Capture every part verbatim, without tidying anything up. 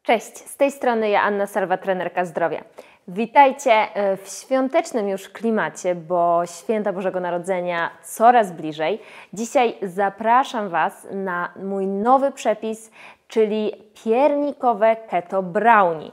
Cześć, z tej strony Joanna Salwa, trenerka zdrowia. Witajcie w świątecznym już klimacie, bo święta Bożego Narodzenia coraz bliżej. Dzisiaj zapraszam Was na mój nowy przepis, czyli piernikowe keto brownie.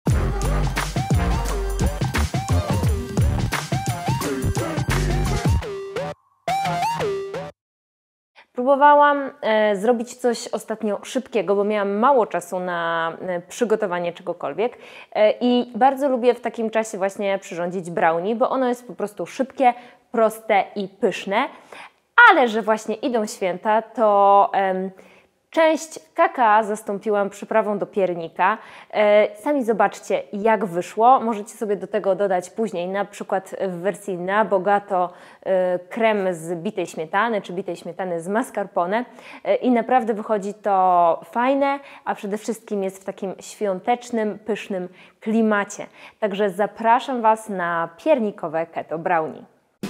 Próbowałam e, zrobić coś ostatnio szybkiego, bo miałam mało czasu na e, przygotowanie czegokolwiek e, i bardzo lubię w takim czasie właśnie przyrządzić brownie, bo ono jest po prostu szybkie, proste i pyszne, ale że właśnie idą święta, to e, część kakao zastąpiłam przyprawą do piernika. E, sami zobaczcie, jak wyszło. Możecie sobie do tego dodać później, na przykład w wersji na bogato, e, krem z bitej śmietany, czy bitej śmietany z mascarpone. E, I naprawdę wychodzi to fajne, a przede wszystkim jest w takim świątecznym, pysznym klimacie. Także zapraszam Was na piernikowe keto brownie.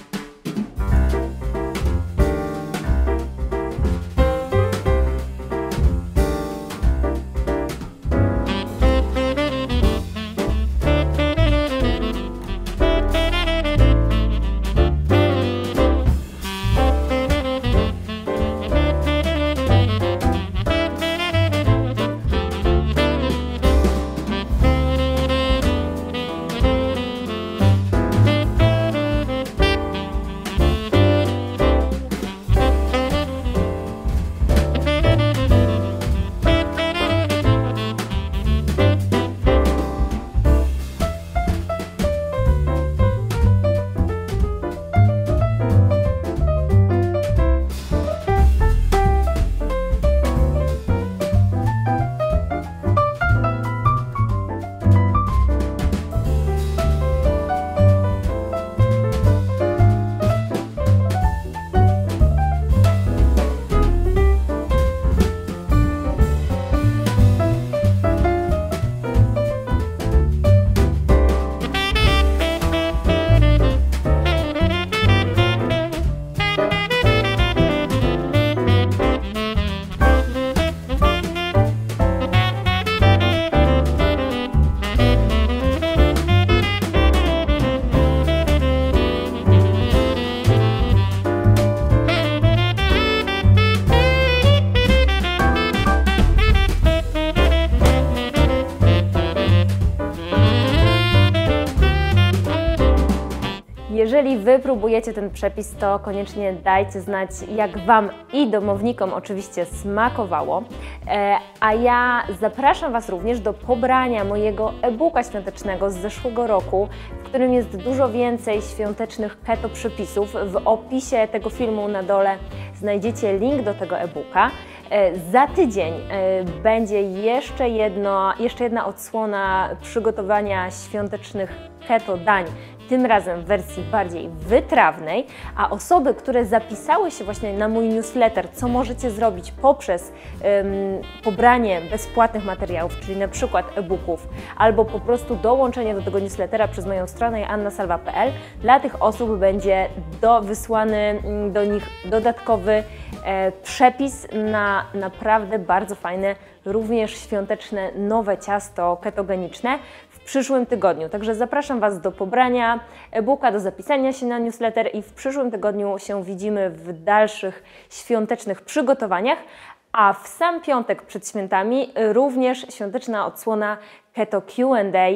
Jeżeli Wy próbujecie ten przepis, to koniecznie dajcie znać, jak Wam i domownikom oczywiście smakowało. E, a ja zapraszam Was również do pobrania mojego e-booka świątecznego z zeszłego roku, w którym jest dużo więcej świątecznych keto przepisów. W opisie tego filmu na dole znajdziecie link do tego e-booka. E, za tydzień e, będzie jeszcze, jedno, jeszcze jedna odsłona przygotowania świątecznych keto dań, tym razem w wersji bardziej wytrawnej, a osoby, które zapisały się właśnie na mój newsletter, co możecie zrobić poprzez um, pobranie bezpłatnych materiałów, czyli na przykład e-booków, albo po prostu dołączenie do tego newslettera przez moją stronę joanna salwa kropka p l, dla tych osób będzie do, wysłany do nich dodatkowy e, przepis na naprawdę bardzo fajne, również świąteczne, nowe ciasto ketogeniczne w przyszłym tygodniu. Także zapraszam Was do pobrania e-booka, do zapisania się na newsletter i w przyszłym tygodniu się widzimy w dalszych świątecznych przygotowaniach, a w sam piątek przed świętami również świąteczna odsłona Keto Q and A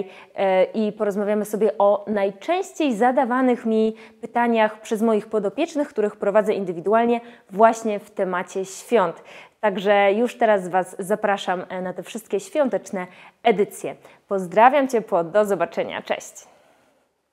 i porozmawiamy sobie o najczęściej zadawanych mi pytaniach przez moich podopiecznych, których prowadzę indywidualnie właśnie w temacie świąt. Także już teraz Was zapraszam na te wszystkie świąteczne edycje. Pozdrawiam ciepło, do zobaczenia, cześć!